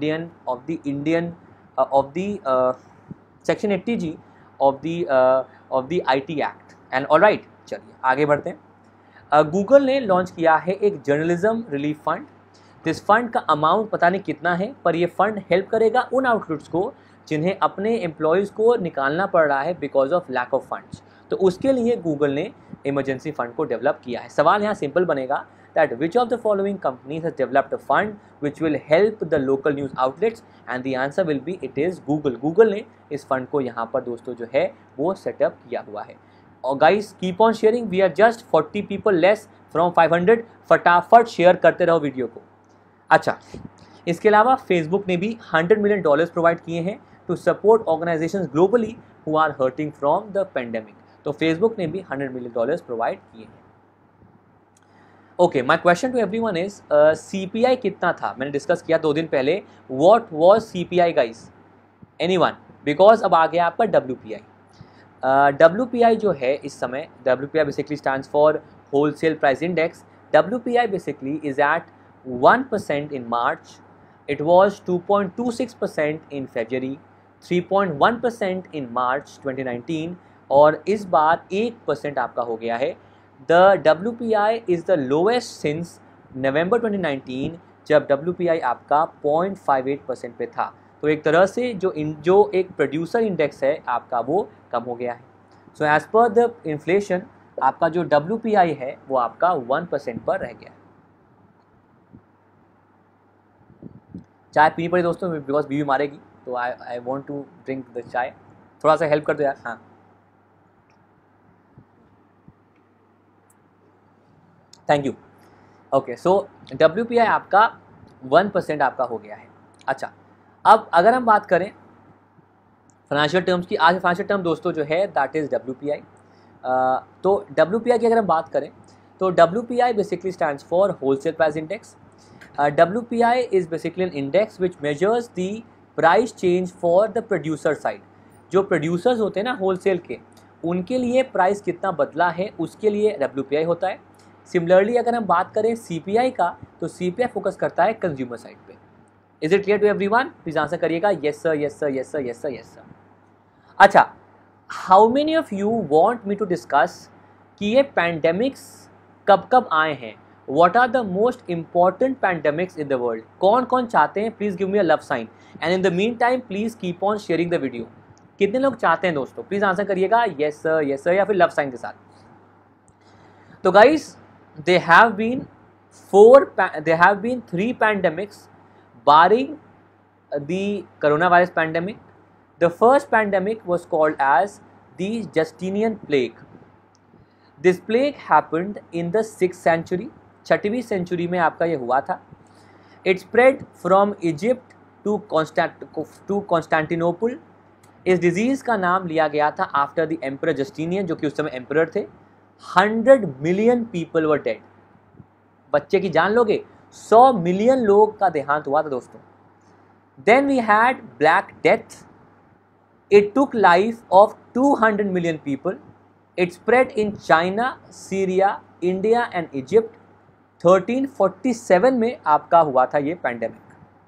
Section 80G of the IT Act. And all right, चलिए आगे बढ़ते हैं. Google ने launch किया है एक जर्नलिज्म रिलीफ फंड. इस फंड का अमाउंट पता नहीं कितना है पर ये फंड हेल्प करेगा उन आउटलेट्स को जिन्हें अपने एम्प्लॉयज़ को निकालना पड़ रहा है because of lack of funds. तो उसके लिए गूगल ने इमरजेंसी फंड को डेवलप किया है। सवाल यहाँ सिंपल बनेगा that which of the following companies has developed a fund which will help the local news outlets, and the answer will be it is Google। Google ने इस fund को यहाँ पर दोस्तों जो है वो सेटअप किया हुआ है। और guys keep on sharing, we are just 40 people less from 500। फटाफट शेयर करते रहो वीडियो को। अच्छा, इसके अलावा फेसबुक ने भी $100 मिलियन प्रोवाइड किए हैं to support organisations globally who are hurting from the pandemic. तो फेसबुक ने भी $100 मिलियन प्रोवाइड किए हैं। Okay, my question to everyone is CPI कितना था? मैंने डिस्कस किया 2 दिन पहले। What was CPI guys? Anyone? Because अब आ गया आपका WPI। WPI जो है इस समय, WPI basically stands for wholesale price index. WPI basically is at 1% in March, it was 2.26% in February, 3.1% in March 2019 और इस बार 1% आपका हो गया है। The WPI is the lowest since November 2019 जब WPI आपका 0.58% पे था। तो एक तरह से जो एक प्रोड्यूसर इंडेक्स है आपका वो कम हो गया है। So as per the inflation आपका जो WPI है वो आपका 1% पर रह गया है। चाय पीनी पड़ी दोस्तों बिकॉज बीवी मारेगी, तो I want to drink the chai. थोड़ा सा हेल्प कर दो यार। हाँ, thank you. Okay, so WPI आपका 1% आपका हो गया है। अच्छा, अब अगर हम बात करें फाइनेंशियल टर्म्स की, आज फाइनेंशियल टर्म दोस्तों जो है दैट इज़ WPI। तो WPI की अगर हम बात करें तो WPI basically stands for wholesale price index. WPI is basically an index which measures the price change for the producer side. जो प्रोड्यूसर्स होते हैं ना होलसेल के, उनके लिए प्राइस कितना बदला है उसके लिए WPI होता है। सिमिलरली अगर हम बात करें CPI का, तो CPI फोकस करता है कंज्यूमर साइड पे। Is it clear to everyone? Please answer करिएगा yes sir, yes sir, yes sir, yes sir, yes sir. अच्छा, how many of you want me to discuss कि ये पैंडेमिक्स कब कब आए हैं? What are the most important pandemics in the world? कौन कौन चाहते हैं? Please give me a love sign and in the meantime please keep on sharing the video. कितने लोग चाहते हैं दोस्तों? प्लीज आंसर करिएगा यस सर या फिर लव साइन के साथ। तो guys there have been 3 pandemics barring the coronavirus pandemic. The first pandemic was called as the Justinian plague. This plague happened in the 6th century. 6वीं century में आपका ये हुआ था। It spread from Egypt to Constantinople. इस disease का नाम लिया गया था आफ्टर द एम्परर जस्टिनियन, जो कि उस समय एम्परर थे। 100 मिलियन पीपल वर डेड। बच्चे की जान लोगे, 100 मिलियन लोग का देहांत हुआ था दोस्तों। Then we had black death, it took life of 200 million people. It spread in China, Syria, India and Egypt. 1347 में आपका हुआ था ये pandemic.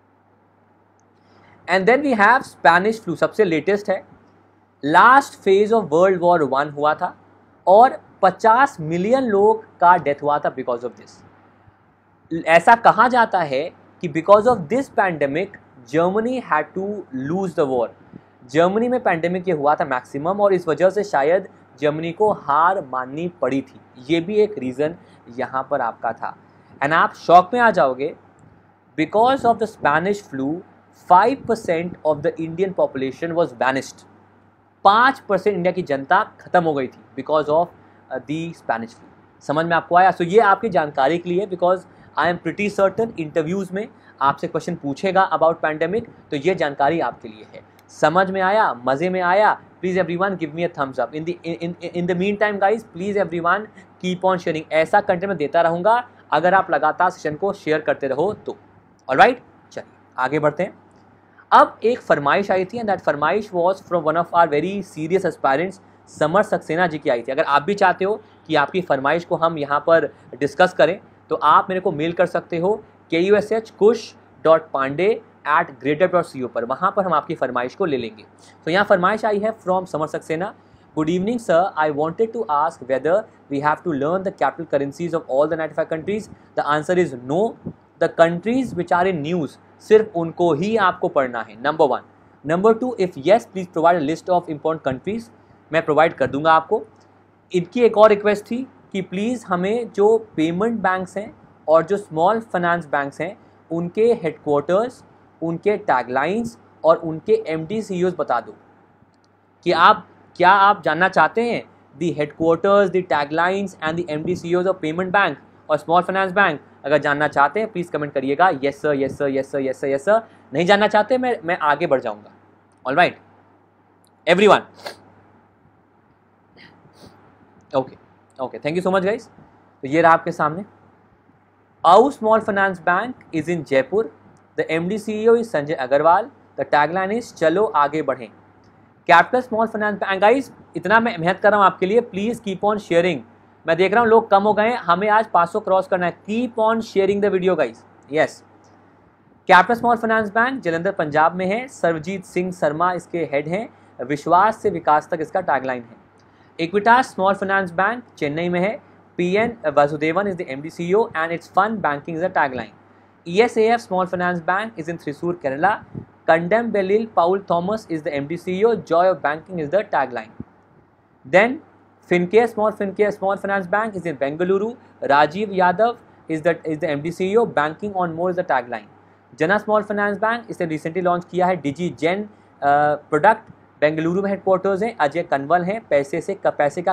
And then we have Spanish flu, सबसे लेटेस्ट है। Last phase of world war 1 हुआ था और 50 मिलियन लोग का डेथ हुआ था बिकॉज ऑफ दिस। ऐसा कहा जाता है कि because of this pandemic Germany had to lose the war. Germany में पैंडेमिक ये हुआ था मैक्सिमम, और इस वजह से शायद जर्मनी को हार माननी पड़ी थी। ये भी एक रीज़न यहाँ पर आपका था। एंड आप शॉक में आ जाओगे, because of the Spanish flu 5% of the Indian population was vanished. 5% India की जनता खत्म हो गई थी because of the Spanish flu. समझ में आपको आया? सो ये आपकी जानकारी के लिए, because I am pretty certain interviews में आपसे क्वेश्चन पूछेगा अबाउट पैंडेमिक, तो ये जानकारी आपके लिए है। समझ में आया? मज़े में आया? Please everyone give me a thumbs up. In the meantime guys please everyone keep on sharing. ऐसा कंटेंट मैं देता रहूँगा अगर आप लगातार सेशन को शेयर करते रहो तो। ऑलराइट, चलिए आगे बढ़ते हैं। अब एक फरमाइश आई थी एंड दैट फरमाइश was from one of our very serious aspirants, Samar Saxena ji की आई थी। अगर आप भी चाहते हो कि आपकी फरमाइश को हम यहाँ पर डिस्कस करें तो आप मेरे को मेल कर सकते हो kush.pandey@greater.co पर। वहाँ पर हम आपकी फरमाइश को ले लेंगे। तो यहाँ फरमाइश आई है from Samar Saxena. Good evening sir, I wanted to ask whether we have to learn the capital currencies of all the 95 countries. The answer is no. The countries which are in news, सिर्फ उनको ही आपको पढ़ना है। Number 1। Number 2, if yes please provide a list of important countries, मैं provide कर दूंगा आपको। इनकी एक और रिक्वेस्ट थी कि प्लीज़ हमें जो पेमेंट बैंक्स हैं और जो स्मॉल फाइनेंस बैंक्स हैं उनके हेडक्वार्टर्स, उनके टैगलाइंस और उनके एमडी सीईओज बता दो कि क्या आप जानना चाहते हैं the headquarters, the taglines and the MD CEOs of payment bank और स्मॉल फाइनेंस बैंक। अगर जानना चाहते हैं प्लीज़ कमेंट करिएगा yes sir, yes sir, yes sir, yes sir, yes sir. नहीं जानना चाहते मैं आगे बढ़ जाऊंगा। All right everyone, okay, thank you so much guys. तो ये रहा आपके सामने। AU small finance bank is in Jaipur, the MD CEO is Sanjay Agarwal, the tagline is चलो आगे बढ़ें। Capital small finance bank. Guys इतना मैं मेहनत कर रहा हूँ आपके लिए, प्लीज़ कीप ऑन शेयरिंग। मैं देख रहा हूँ लोग कम हो गए हैं, हमें आज 500 क्रॉस करना है। Keep on sharing the video guys. Yes, capital small finance bank Jalandhar Punjab में है, सरबजीत सिंह शर्मा इसके हेड हैं, विश्वास से विकास तक इसका टैगलाइन है। Equitas small finance bank Chennai में है, P N Vasudevan is the MD CEO and it's fund banking is the tagline. ESAF small finance bank is in Thrissur Kerala, Kadambelil Paul Thomas is the MD CEO, joy of banking is the tagline. Then Fincare small finance bank is in Bengaluru, Rajiv Yadav is the MD CEO, banking on more is the tagline. Jana small finance bank इसने recently launch किया है डिजी जेन product, Bengaluru में headquarters हैं, अजय कन्वल हैं, पैसे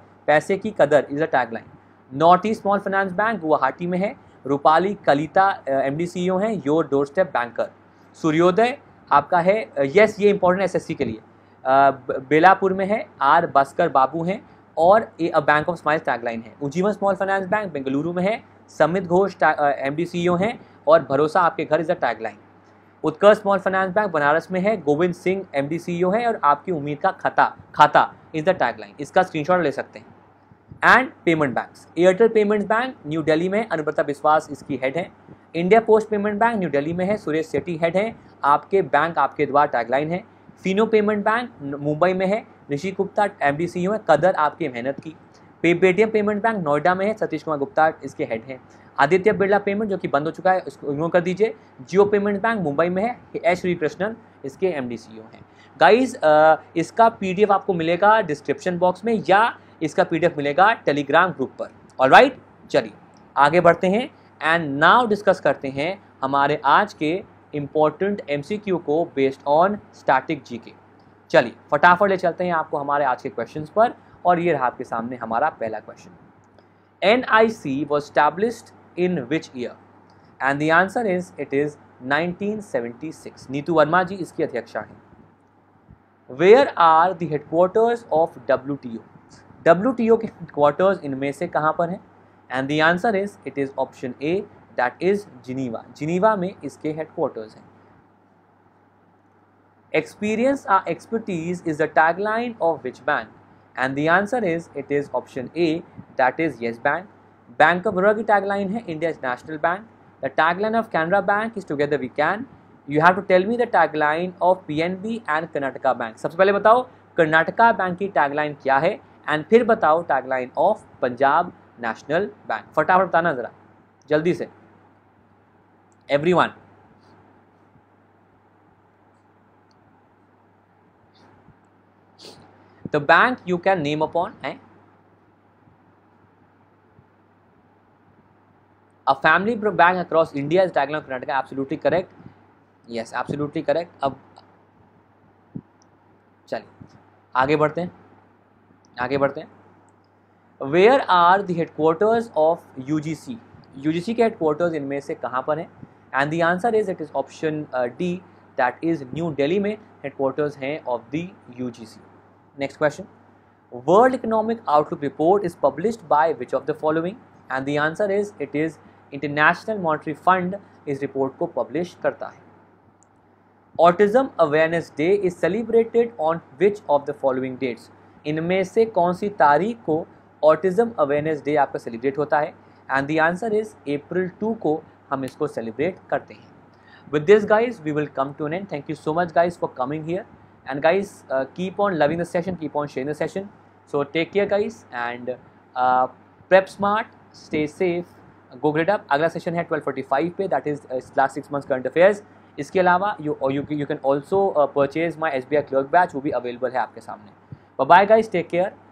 की कदर is the tagline. North east small finance bank Guwahati में है, रूपाली कलिता एमडी सीईओ हैं, your doorstep banker. Suryoday आपका है, यस ये इंपॉर्टेंट एसएससी के लिए, बेलापुर में है, आर भास्कर बाबू हैं और बैंक ऑफ स्माइल टैगलाइन है। Ujjivan small finance bank Bengaluru में है, समित घोष एमडी सीईओ हैं और भरोसा आपके घर is the tagline. Utkarsh small finance bank Banaras में है, गोविंद सिंह एमडी सीईओ है और आपकी उम्मीद का खाता इज द टैगलाइन। इसका स्क्रीनशॉट ले सकते हैं। And payment banks, Airtel payments bank New Delhi में, अनुव्रता विश्वास इसकी हेड है। India post payment bank New Delhi में है, सुरेश सेठी हेड है, आपके बैंक आपके द्वार टैगलाइन है। फिनो पेमेंट बैंक मुंबई में है, ऋषि गुप्ता एमडी सीईओ है, कदर आपकी मेहनत की। पेटीएम पेमेंट बैंक नोएडा में है, सतीश कुमार गुप्ता इसके हेड हैं। आदित्य बिरला पेमेंट जो कि बंद हो चुका है उसको इग्नोर कर दीजिए। जियो पेमेंट बैंक मुंबई में है, एच श्रीकृष्णन इसके एमडी सीईओ हैं। गाइस इसका पीडीएफ आपको मिलेगा डिस्क्रिप्शन बॉक्स में या इसका पीडीएफ मिलेगा टेलीग्राम ग्रुप पर। ऑलराइट, चलिए आगे बढ़ते हैं एंड नाउ डिस्कस करते हैं हमारे आज के इम्पोर्टेंट एमसीक्यू को बेस्ड ऑन स्टैटिक जीके। चलिए फटाफट ले चलते हैं आपको हमारे आज के क्वेश्चंस पर और ये रहा आपके सामने हमारा पहला question. NIC was established in which year? And the answer is it is 1976. Neetu Verma ji इसकी अध्यक्षा हैं। Where are the headquarters of WTO? WTO के headquarters इनमें से कहाँ पर हैं? And the answer is it is option A, that is Geneva. Geneva में इसके headquarters हैं। Experience or expertise is the tagline of which bank? And the answer is it is option A, that is Yes Bank. Bank of Baroda की tagline है India's National Bank. The tagline of Canara Bank is Together We Can. You have to tell me the tagline of PNB and Karnataka Bank. सबसे पहले बताओ Karnataka bank की tagline क्या है and फिर बताओ tagline of Punjab national bank. फटाफट बताना जरा जल्दी से everyone. The bank you can name upon a family bank across India is tagline of Karnataka. Absolutely correct. Yes, absolutely correct. अब चलिए आगे बढ़ते हैं। Where are the headquarters of UGC? UGC के headquarters इनमें से कहाँ पर हैं? And the answer is it is option D, that is New Delhi में headquarters हैं of the UGC. Next question. World Economic Outlook report is published by which of the following? And the answer is it is International Monetary Fund इस report को publish करता है। Autism Awareness Day is celebrated on which of the following dates? इनमें से कौन सी तारीख को Autism Awareness Day आपका सेलिब्रेट होता है? And the answer is April 2 को हम इसको सेलिब्रेट करते हैं। With this guys we will come to an end. Thank you so much guys for coming here. And guys keep on loving the session, keep on sharing the session. So take care guys and prep smart, stay safe, go grade up. अगला session है 12:45 पे, that is last 6 months current affairs. इसके अलावा you can also purchase my SBI clerk batch, वो भी available है आपके सामने। Bye guys, take care.